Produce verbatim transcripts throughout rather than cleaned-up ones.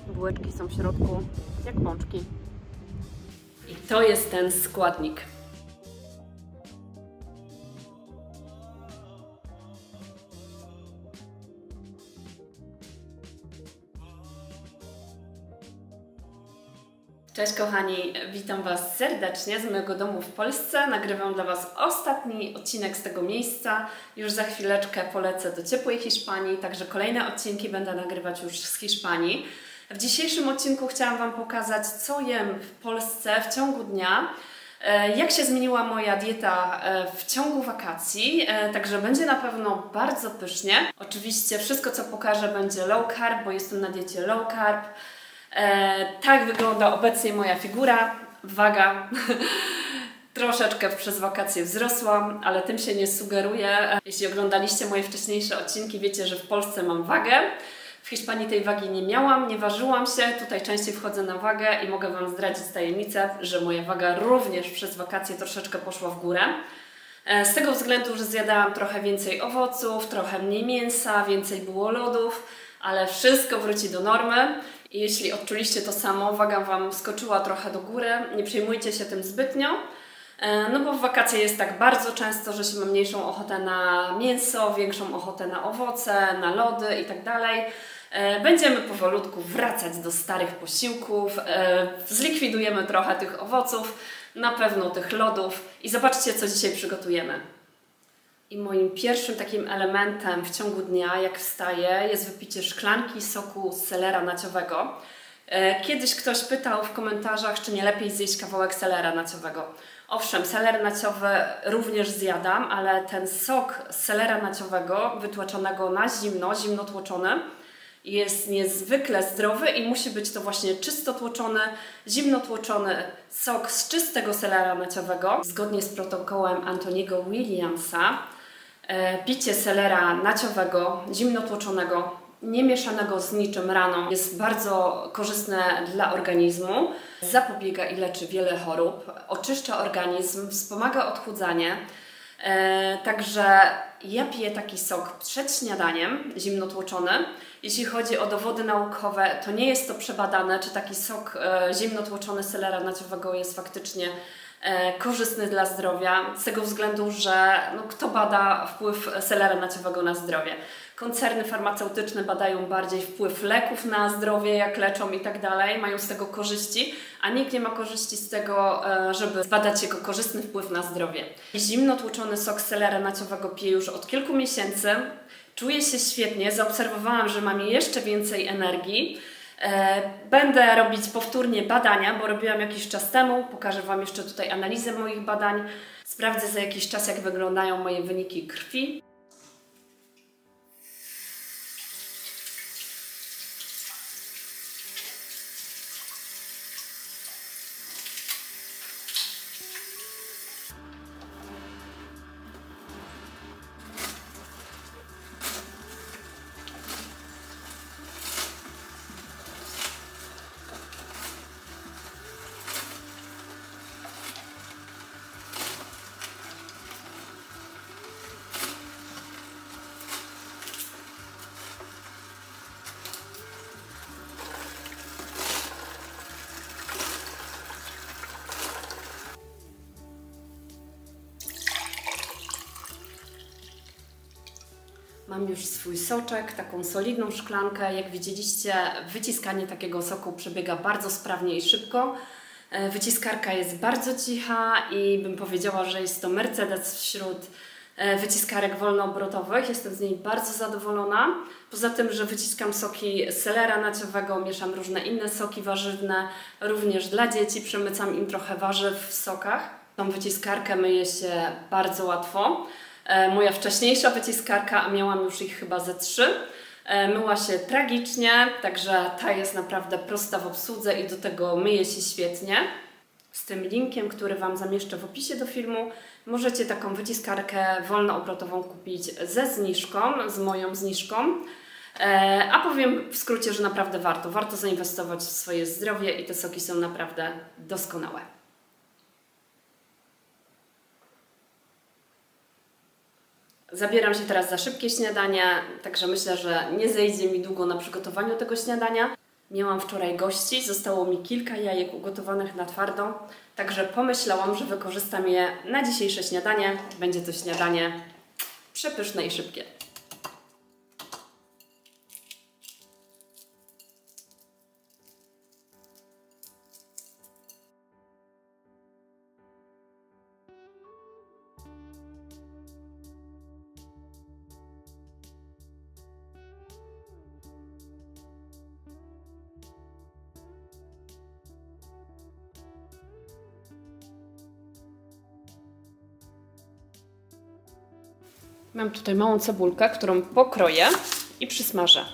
Bułeczki są w środku jak pączki. I to jest ten składnik. Cześć kochani, witam Was serdecznie z mojego domu w Polsce. Nagrywam dla Was ostatni odcinek z tego miejsca. Już za chwileczkę polecę do ciepłej Hiszpanii, także kolejne odcinki będę nagrywać już z Hiszpanii. W dzisiejszym odcinku chciałam Wam pokazać, co jem w Polsce w ciągu dnia, jak się zmieniła moja dieta w ciągu wakacji, także będzie na pewno bardzo pysznie. Oczywiście wszystko, co pokażę, będzie low carb, bo jestem na diecie low carb. E, tak wygląda obecnie moja figura, waga. Troszeczkę przez wakacje wzrosłam, ale tym się nie sugeruję. Jeśli oglądaliście moje wcześniejsze odcinki, wiecie, że w Polsce mam wagę. W Hiszpanii tej wagi nie miałam, nie ważyłam się. Tutaj częściej wchodzę na wagę i mogę Wam zdradzić tajemnicę, że moja waga również przez wakacje troszeczkę poszła w górę. E, z tego względu, że zjadałam trochę więcej owoców, trochę mniej mięsa, więcej było lodów, ale wszystko wróci do normy. I jeśli odczuliście to samo, waga Wam skoczyła trochę do góry, nie przejmujcie się tym zbytnio, no bo w wakacje jest tak bardzo często, że się ma mniejszą ochotę na mięso, większą ochotę na owoce, na lody i tak dalej. Będziemy powolutku wracać do starych posiłków, zlikwidujemy trochę tych owoców, na pewno tych lodów i zobaczcie, co dzisiaj przygotujemy. I moim pierwszym takim elementem w ciągu dnia, jak wstaję, jest wypicie szklanki soku z selera naciowego. Kiedyś ktoś pytał w komentarzach, czy nie lepiej zjeść kawałek selera naciowego. Owszem, seler naciowy również zjadam, ale ten sok z selera naciowego, wytłaczonego na zimno, zimno tłoczony, jest niezwykle zdrowy i musi być to właśnie czysto tłoczony, zimno tłoczony sok z czystego selera naciowego. Zgodnie z protokołem Antoniego Williamsa, picie selera naciowego, zimno tłoczonego, nie mieszanego z niczym rano jest bardzo korzystne dla organizmu. Zapobiega i leczy wiele chorób, oczyszcza organizm, wspomaga odchudzanie. Także ja piję taki sok przed śniadaniem, zimno tłoczony. Jeśli chodzi o dowody naukowe, to nie jest to przebadane, czy taki sok zimno tłoczony selera naciowego jest faktycznie korzystny dla zdrowia, z tego względu, że no, kto bada wpływ selera naciowego na zdrowie? Koncerny farmaceutyczne badają bardziej wpływ leków na zdrowie, jak leczą i tak dalej, mają z tego korzyści, a nikt nie ma korzyści z tego, żeby zbadać jego korzystny wpływ na zdrowie. Zimno tłoczony sok selera naciowego piję już od kilku miesięcy, czuję się świetnie, zaobserwowałam, że mam jeszcze więcej energii. Będę robić powtórnie badania, bo robiłam jakiś czas temu, pokażę Wam jeszcze tutaj analizę moich badań, sprawdzę za jakiś czas, jak wyglądają moje wyniki krwi. Mam już swój soczek, taką solidną szklankę. Jak widzieliście, wyciskanie takiego soku przebiega bardzo sprawnie i szybko. Wyciskarka jest bardzo cicha i bym powiedziała, że jest to Mercedes wśród wyciskarek wolnoobrotowych. Jestem z niej bardzo zadowolona. Poza tym, że wyciskam soki z selera naciowego, mieszam różne inne soki warzywne, również dla dzieci, przemycam im trochę warzyw w sokach. Tą wyciskarkę myje się bardzo łatwo. Moja wcześniejsza wyciskarka, a miałam już ich chyba ze trzy, myła się tragicznie, także ta jest naprawdę prosta w obsłudze i do tego myje się świetnie. Z tym linkiem, który Wam zamieszczę w opisie do filmu, możecie taką wyciskarkę wolnoobrotową kupić ze zniżką, z moją zniżką. A powiem w skrócie, że naprawdę warto. Warto zainwestować w swoje zdrowie i te soki są naprawdę doskonałe. Zabieram się teraz za szybkie śniadanie, także myślę, że nie zejdzie mi długo na przygotowaniu tego śniadania. Miałam wczoraj gości, zostało mi kilka jajek ugotowanych na twardo, także pomyślałam, że wykorzystam je na dzisiejsze śniadanie. Będzie to śniadanie przepyszne i szybkie. Mam tutaj małą cebulkę, którą pokroję i przysmażę.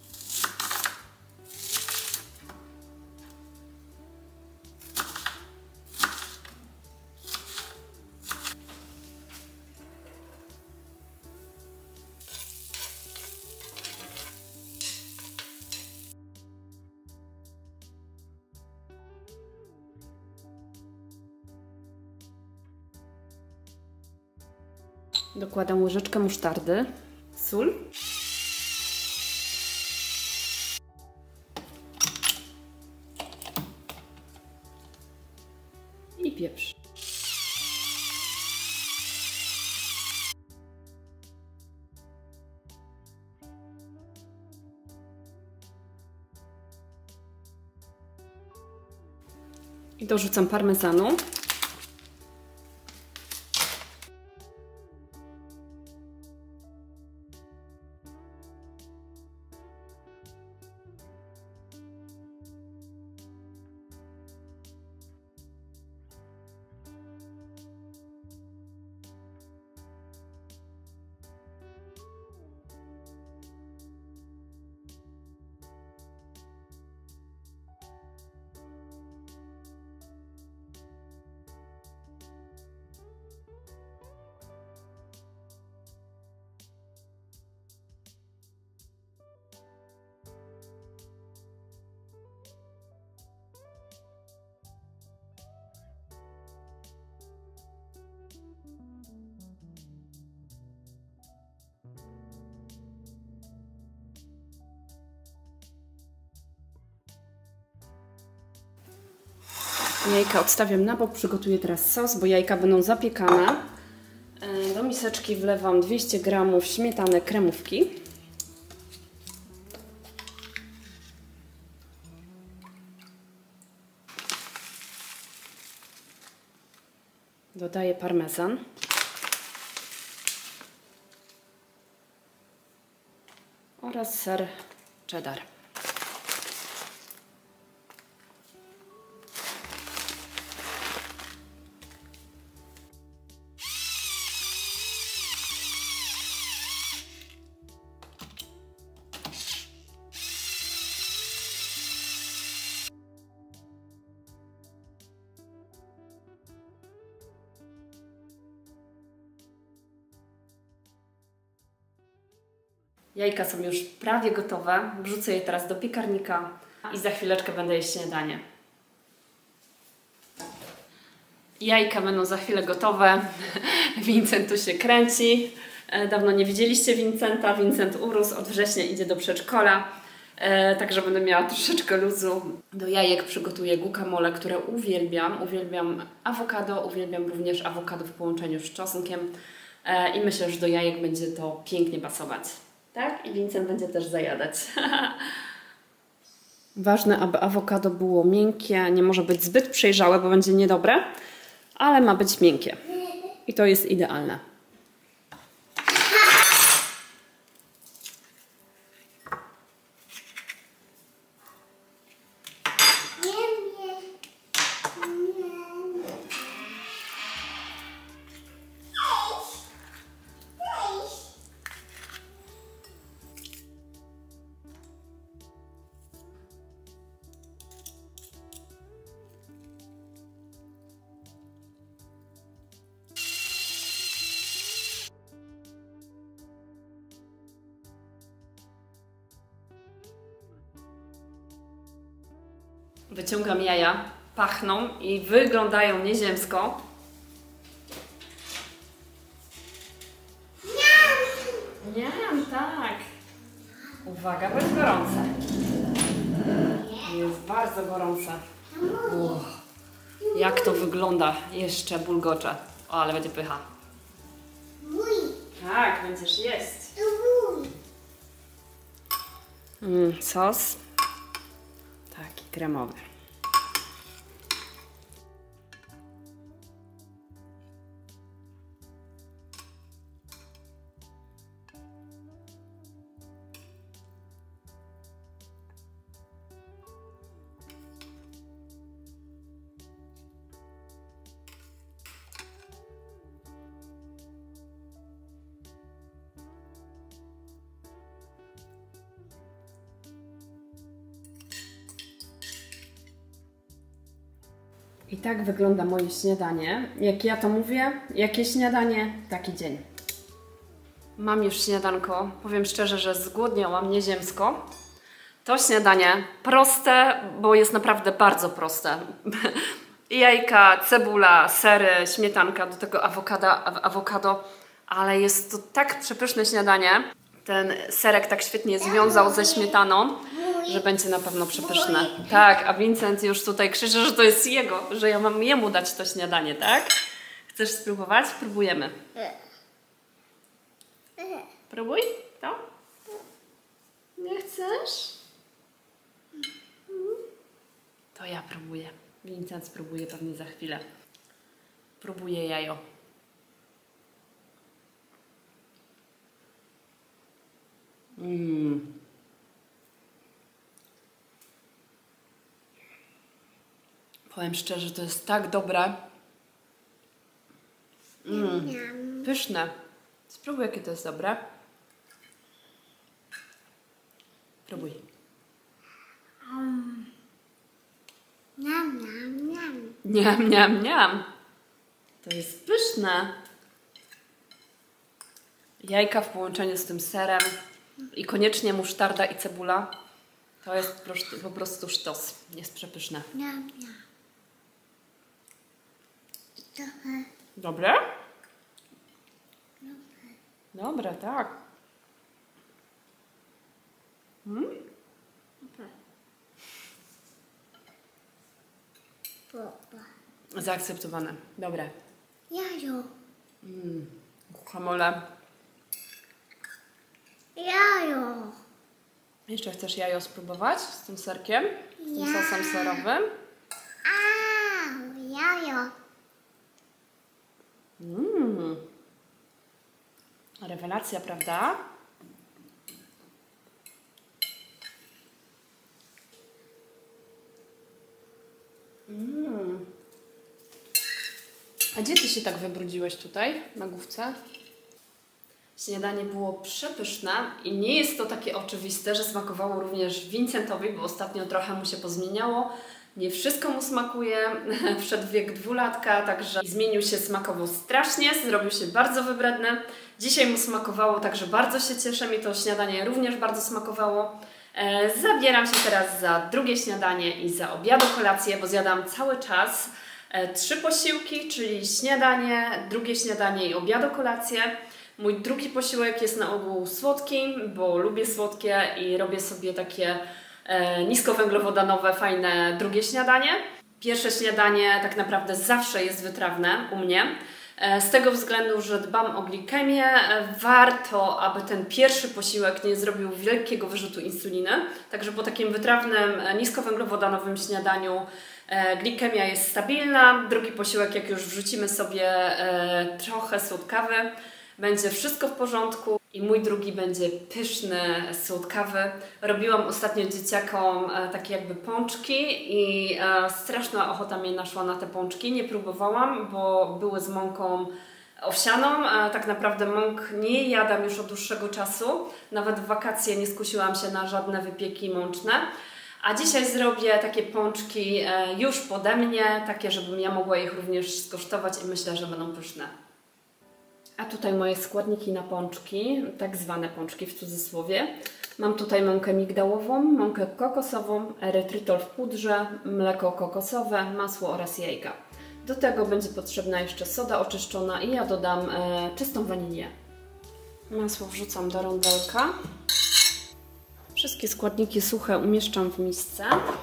Dokładam łyżeczkę musztardy, sól i pieprz. I dorzucam parmezanu. Jajka odstawiam na bok, przygotuję teraz sos, bo jajka będą zapiekane. Do miseczki wlewam dwieście gramów śmietany kremówki. Dodaję parmezan. Oraz ser cheddar. Jajka są już prawie gotowe. Wrzucę je teraz do piekarnika i za chwileczkę będę jeść śniadanie. Jajka będą za chwilę gotowe. Vincent tu się kręci. Dawno nie widzieliście Vincenta. Vincent urósł, od września idzie do przedszkola. Także będę miała troszeczkę luzu. Do jajek przygotuję guacamole, które uwielbiam. Uwielbiam awokado, uwielbiam również awokado w połączeniu z czosnkiem. I myślę, że do jajek będzie to pięknie pasować. Tak? I Vincent będzie też zajadać. Ważne, aby awokado było miękkie. Nie może być zbyt przejrzałe, bo będzie niedobre. Ale ma być miękkie. I to jest idealne. Wyciągam jaja, pachną i wyglądają nieziemsko. Niam, niam, tak. Uwaga, bo jest gorące. Jest bardzo gorące. Uch. Jak to wygląda? Jeszcze bulgocze. O, ale będzie pycha. Tak, będziesz jeść. Mm, sos. Taki kremowy. I tak wygląda moje śniadanie. Jak ja to mówię, jakie śniadanie, taki dzień. Mam już śniadanko. Powiem szczerze, że zgłodniałam nieziemsko. To śniadanie proste, bo jest naprawdę bardzo proste. Jajka, cebula, sery, śmietanka, do tego awokado, awokado. Ale jest to tak przepyszne śniadanie. Ten serek tak świetnie związał ze śmietaną, że będzie na pewno przepyszne. Tak, a Vincent już tutaj krzyczy, że to jest jego, że ja mam jemu dać to śniadanie, tak? Chcesz spróbować? Spróbujemy. Próbuj to. Nie chcesz? To ja próbuję. Vincent spróbuje pewnie za chwilę. Próbuję jajo. Mm. Powiem szczerze, to jest tak dobre. Mm. Pyszne. Spróbuj, jakie to jest dobre. Próbuj. Um. Niam, niam, niam. Niam, niam, niam. To jest pyszne. Jajka w połączeniu z tym serem i koniecznie musztarda i cebula. To jest po prostu, po prostu sztos. Jest przepyszne. Niam, niam. Trochę. Dobre? Dobre, tak. Hmm? Popa. Zaakceptowane. Dobre. Jajo. Mm. Guacamole. Jajo. Jeszcze chcesz jajo spróbować z tym serkiem? Z tym Ja. sosem serowym? A, jajo. Mmm. Rewelacja, prawda? Mm. A gdzie ty się tak wybrudziłeś tutaj, na główce? Śniadanie było przepyszne i nie jest to takie oczywiste, że smakowało również Vincentowi, bo ostatnio trochę mu się pozmieniało. Nie wszystko mu smakuje, wszedł wiek dwulatka, także zmienił się smakowo strasznie, zrobił się bardzo wybredny. Dzisiaj mu smakowało, także bardzo się cieszę, mi to śniadanie również bardzo smakowało. E, zabieram się teraz za drugie śniadanie i za obiad, kolację, bo zjadam cały czas e, trzy posiłki, czyli śniadanie, drugie śniadanie i obiad, kolację. Mój drugi posiłek jest na ogół słodki, bo lubię słodkie i robię sobie takie e, niskowęglowodanowe, fajne drugie śniadanie. Pierwsze śniadanie tak naprawdę zawsze jest wytrawne u mnie. E, z tego względu, że dbam o glikemię, e, warto, aby ten pierwszy posiłek nie zrobił wielkiego wyrzutu insuliny. Także po takim wytrawnym, e, niskowęglowodanowym śniadaniu e, glikemia jest stabilna. Drugi posiłek, jak już wrzucimy sobie e, trochę słodkawy, będzie wszystko w porządku i mój drugi będzie pyszny, słodkawy. Robiłam ostatnio dzieciakom e, takie jakby pączki i e, straszna ochota mnie naszła na te pączki. Nie próbowałam, bo były z mąką owsianą. E, tak naprawdę mąk nie jadam już od dłuższego czasu. Nawet w wakacje nie skusiłam się na żadne wypieki mączne. A dzisiaj zrobię takie pączki e, już pode mnie, takie, żebym ja mogła ich również skosztować i myślę, że będą pyszne. A tutaj moje składniki na pączki, tak zwane pączki w cudzysłowie. Mam tutaj mąkę migdałową, mąkę kokosową, erytrytol w pudrze, mleko kokosowe, masło oraz jajka. Do tego będzie potrzebna jeszcze soda oczyszczona i ja dodam e, czystą wanilię. Masło wrzucam do rondelka. Wszystkie składniki suche umieszczam w misce.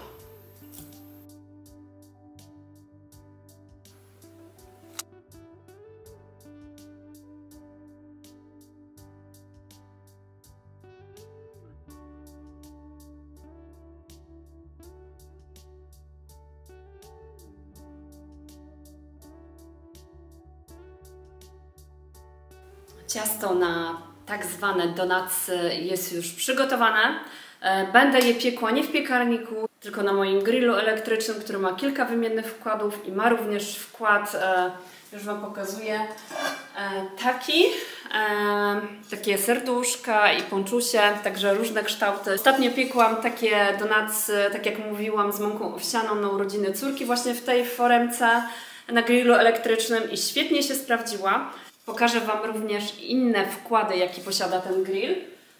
Ciasto na tak zwane donatsy jest już przygotowane. Będę je piekła nie w piekarniku, tylko na moim grillu elektrycznym, który ma kilka wymiennych wkładów i ma również wkład, już Wam pokazuję, taki, takie serduszka i ponczusie, także różne kształty. Ostatnio piekłam takie donatsy, tak jak mówiłam, z mąką owsianą na urodziny córki właśnie w tej foremce na grillu elektrycznym i świetnie się sprawdziła. Pokażę Wam również inne wkłady, jakie posiada ten grill.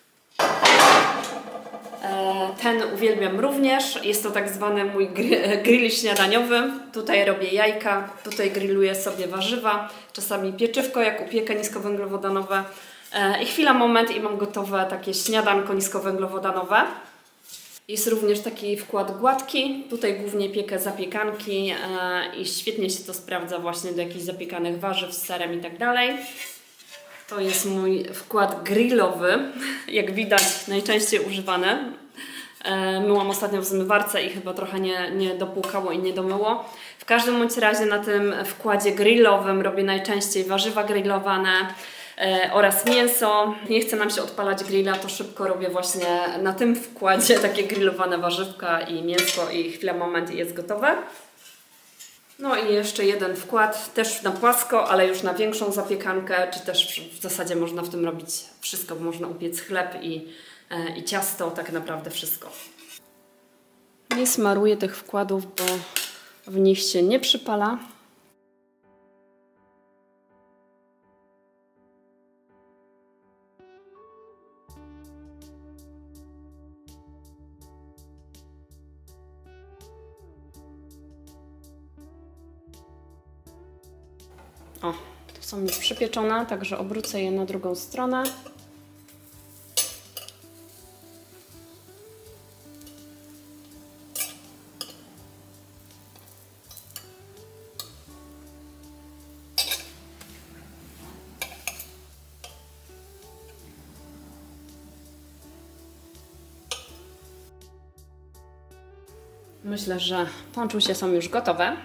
Ten uwielbiam również. Jest to tak zwany mój grill śniadaniowy. Tutaj robię jajka, tutaj grilluję sobie warzywa, czasami pieczywko, jak upiekę niskowęglowodanowe. I chwila, moment i mam gotowe takie śniadanko niskowęglowodanowe. Jest również taki wkład gładki. Tutaj głównie piekę zapiekanki i świetnie się to sprawdza właśnie do jakichś zapiekanych warzyw z serem i tak dalej. To jest mój wkład grillowy, jak widać najczęściej używany. Myłam ostatnio w zmywarce i chyba trochę nie, nie dopłukało i nie domyło. W każdym bądź razie na tym wkładzie grillowym robię najczęściej warzywa grillowane oraz mięso. Nie chce nam się odpalać grilla, to szybko robię właśnie na tym wkładzie takie grillowane warzywka i mięsko i chwila, moment i jest gotowe. No i jeszcze jeden wkład, też na płasko, ale już na większą zapiekankę, czy też w zasadzie można w tym robić wszystko, bo można upiec chleb i, i ciasto, tak naprawdę wszystko. Nie smaruję tych wkładów, bo w nich się nie przypala. O, tu są już przypieczone, także obrócę je na drugą stronę. Myślę, że ponczusie są już gotowe.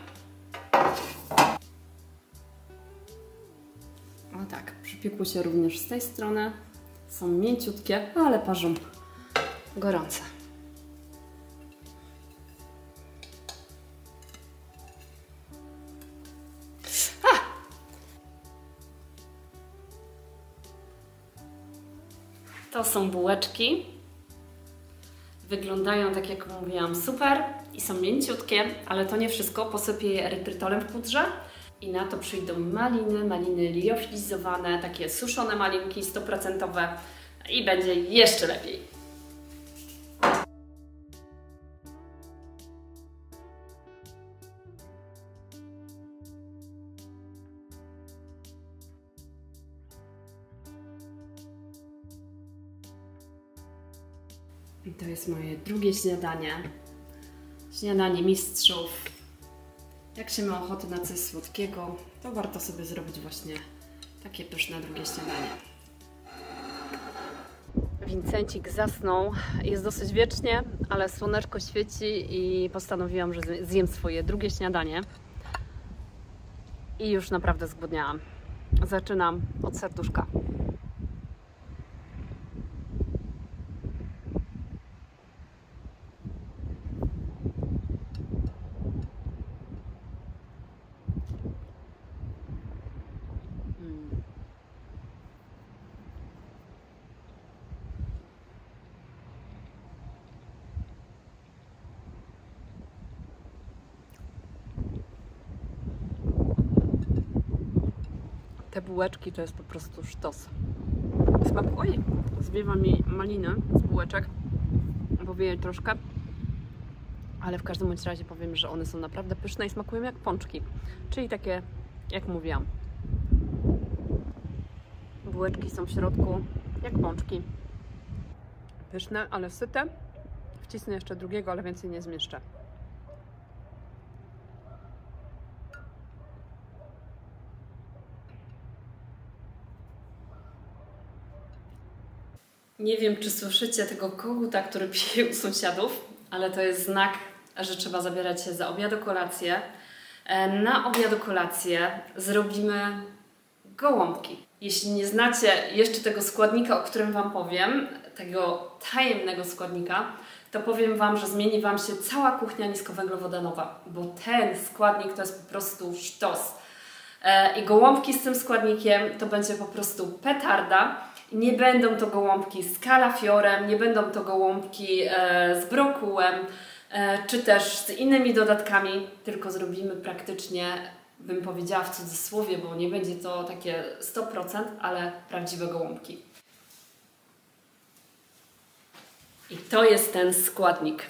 O tak, przypiekły się również z tej strony. Są mięciutkie, ale parzą gorące. A! To są bułeczki. Wyglądają, tak jak mówiłam, super i są mięciutkie, ale to nie wszystko. Posypię je erytrytolem w pudrze i na to przyjdą maliny, maliny liofilizowane, takie suszone malinki sto procent i będzie jeszcze lepiej. I to jest moje drugie śniadanie. Śniadanie mistrzów. Jak się ma ochotę na coś słodkiego, to warto sobie zrobić właśnie takie pyszne drugie śniadanie. Wincencik zasnął. Jest dosyć wiecznie, ale słoneczko świeci i postanowiłam, że zjem swoje drugie śniadanie. I już naprawdę zgłodniałam. Zaczynam od serduszka. Te bułeczki to jest po prostu sztos. Smak, oj, zwiewa mi maliny z bułeczek, bo wieje troszkę. Ale w każdym bądź razie powiem, że one są naprawdę pyszne i smakują jak pączki. Czyli takie, jak mówiłam. Bułeczki są w środku jak pączki. Pyszne, ale syte. Wcisnę jeszcze drugiego, ale więcej nie zmieszczę. Nie wiem, czy słyszycie tego koguta, który pije u sąsiadów, ale to jest znak, że trzeba zabierać się za obiad, kolację. Na obiad, kolację zrobimy gołąbki. Jeśli nie znacie jeszcze tego składnika, o którym Wam powiem, tego tajemnego składnika, to powiem Wam, że zmieni Wam się cała kuchnia niskowęglowodanowa, bo ten składnik to jest po prostu sztos. I gołąbki z tym składnikiem to będzie po prostu petarda. Nie będą to gołąbki z kalafiorem, nie będą to gołąbki z brokułem, czy też z innymi dodatkami, tylko zrobimy praktycznie, bym powiedziała w cudzysłowie, bo nie będzie to takie sto procent, ale prawdziwe gołąbki. I to jest ten składnik.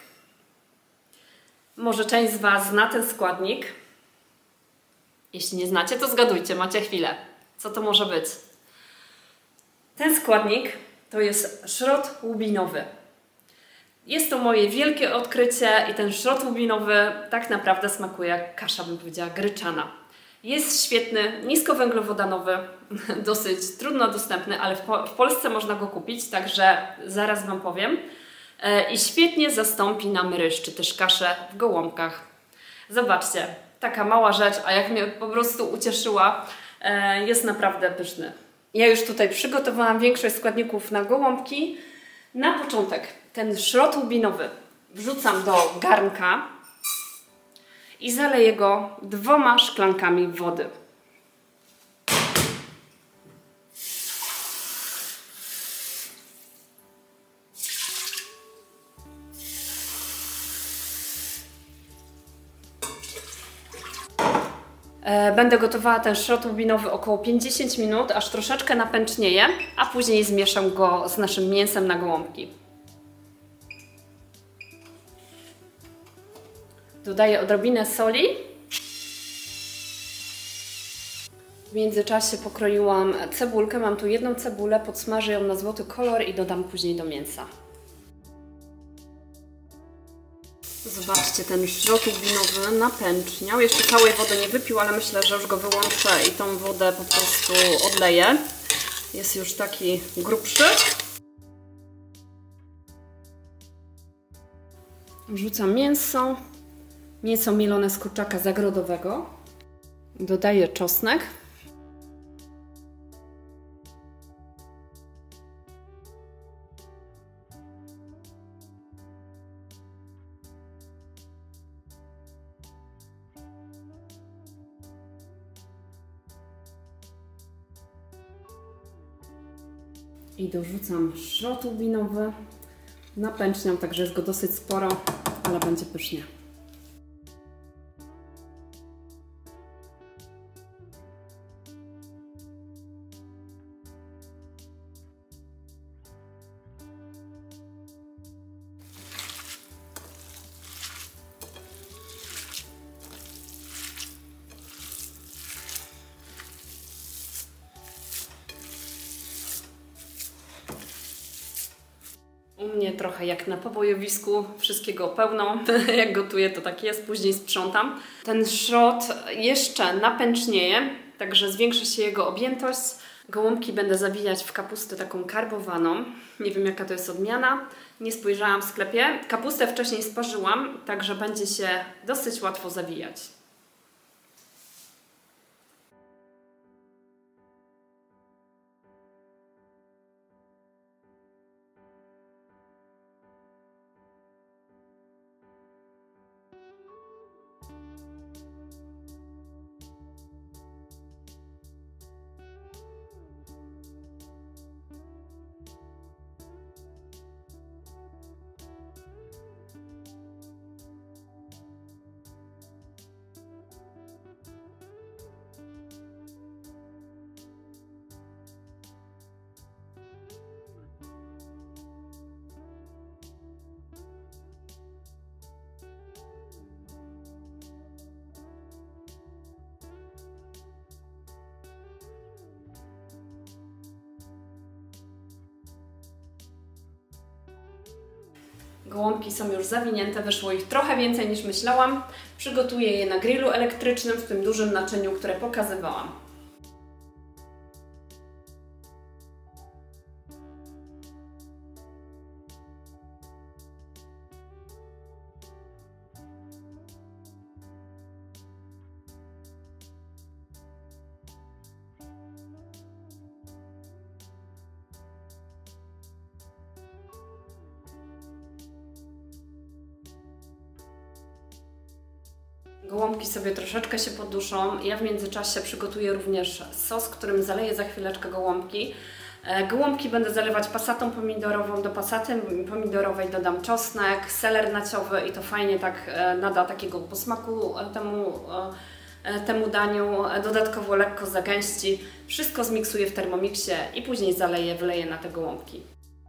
Może część z Was zna ten składnik. Jeśli nie znacie, to zgadujcie, macie chwilę. Co to może być? Ten składnik to jest szrot łubinowy. Jest to moje wielkie odkrycie i ten szrot łubinowy tak naprawdę smakuje jak kasza, bym powiedziała, gryczana. Jest świetny, niskowęglowodanowy, dosyć trudno dostępny, ale w, po w Polsce można go kupić, także zaraz Wam powiem. I świetnie zastąpi nam ryż, czy też kaszę w gołąbkach. Zobaczcie, taka mała rzecz, a jak mnie po prostu ucieszyła, jest naprawdę pyszny. Ja już tutaj przygotowałam większość składników na gołąbki. Na początek ten szrot łubinowy wrzucam do garnka i zaleję go dwoma szklankami wody. Będę gotowała ten szrot łubinowy około pięćdziesiąt minut, aż troszeczkę napęcznieje, a później zmieszam go z naszym mięsem na gołąbki. Dodaję odrobinę soli. W międzyczasie pokroiłam cebulkę. Mam tu jedną cebulę, podsmażę ją na złoty kolor i dodam później do mięsa. Zobaczcie, ten szrot łubinowy napęczniał. Jeszcze całej wody nie wypił, ale myślę, że już go wyłączę i tą wodę po prostu odleję. Jest już taki grubszy. Wrzucam mięso. Mięso mielone z kurczaka zagrodowego. Dodaję czosnek. I dorzucam szrot łubinowy. Napęczniam, także jest go dosyć sporo, ale będzie pysznie. U mnie trochę jak na pobojowisku, wszystkiego pełno. Jak gotuję, to tak jest, później sprzątam. Ten szrot jeszcze napęcznieje, także zwiększy się jego objętość. Gołąbki będę zawijać w kapustę taką karbowaną. Nie wiem, jaka to jest odmiana. Nie spojrzałam w sklepie. Kapustę wcześniej sparzyłam, także będzie się dosyć łatwo zawijać. Gołąbki są już zawinięte, wyszło ich trochę więcej niż myślałam. Przygotuję je na grillu elektrycznym w tym dużym naczyniu, które pokazywałam. Gołąbki sobie troszeczkę się poduszą. Ja w międzyczasie przygotuję również sos, którym zaleję za chwileczkę gołąbki. Gołąbki będę zalewać pasatą pomidorową. Do pasaty pomidorowej dodam czosnek, seler naciowy i to fajnie tak nada takiego posmaku temu, temu daniu. Dodatkowo lekko zagęści. Wszystko zmiksuję w Thermomixie i później zaleję, wleję na te gołąbki.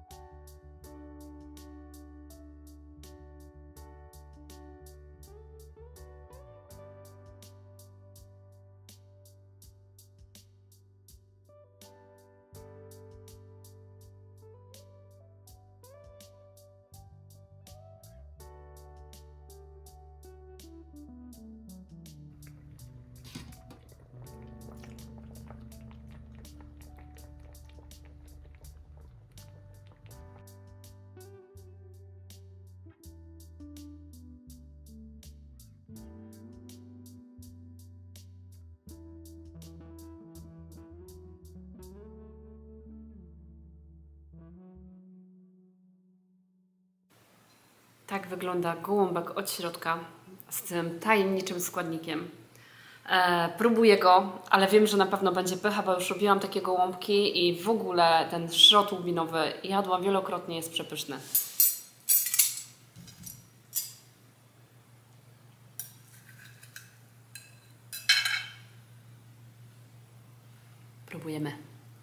Tak wygląda gołąbek od środka z tym tajemniczym składnikiem. E, próbuję go, ale wiem, że na pewno będzie pycha, bo już robiłam takie gołąbki i w ogóle ten szrot łubinowy jadłam wielokrotnie, jest przepyszny. Próbujemy.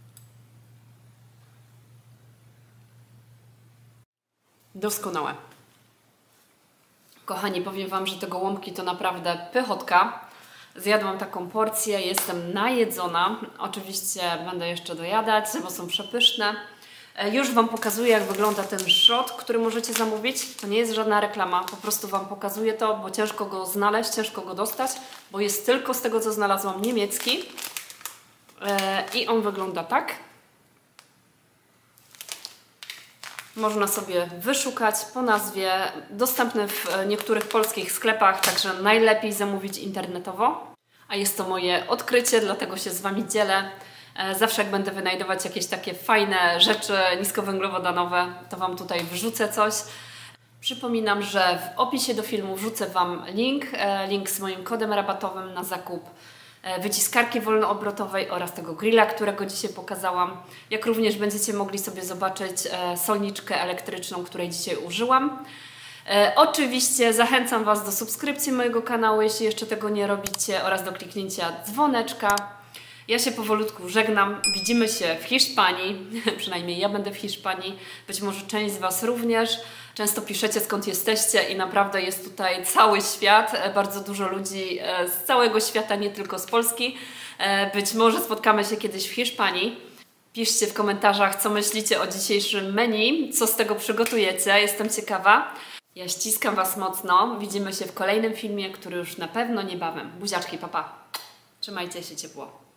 Doskonałe. Kochani, powiem Wam, że te gołąbki to naprawdę pychotka. Zjadłam taką porcję, jestem najedzona. Oczywiście będę jeszcze dojadać, bo są przepyszne. Już Wam pokazuję, jak wygląda ten szrot, który możecie zamówić. To nie jest żadna reklama, po prostu Wam pokazuję to, bo ciężko go znaleźć, ciężko go dostać, bo jest tylko z tego, co znalazłam, niemiecki. I on wygląda tak. Można sobie wyszukać po nazwie, dostępny w niektórych polskich sklepach, także najlepiej zamówić internetowo. A jest to moje odkrycie, dlatego się z Wami dzielę. Zawsze jak będę wynajdować jakieś takie fajne rzeczy niskowęglowodanowe, to Wam tutaj wrzucę coś. Przypominam, że w opisie do filmu wrzucę Wam link, link z moim kodem rabatowym na zakup wyciskarki wolnoobrotowej oraz tego grilla, którego dzisiaj pokazałam. Jak również będziecie mogli sobie zobaczyć solniczkę elektryczną, której dzisiaj użyłam. E, oczywiście zachęcam Was do subskrypcji mojego kanału, jeśli jeszcze tego nie robicie, oraz do kliknięcia dzwoneczka. Ja się powolutku żegnam. Widzimy się w Hiszpanii, przynajmniej ja będę w Hiszpanii, być może część z Was również. Często piszecie, skąd jesteście, i naprawdę jest tutaj cały świat, bardzo dużo ludzi z całego świata, nie tylko z Polski. Być może spotkamy się kiedyś w Hiszpanii. Piszcie w komentarzach, co myślicie o dzisiejszym menu, co z tego przygotujecie, jestem ciekawa. Ja ściskam Was mocno, widzimy się w kolejnym filmie, który już na pewno niebawem. Buziaczki, papa. Trzymajcie się ciepło.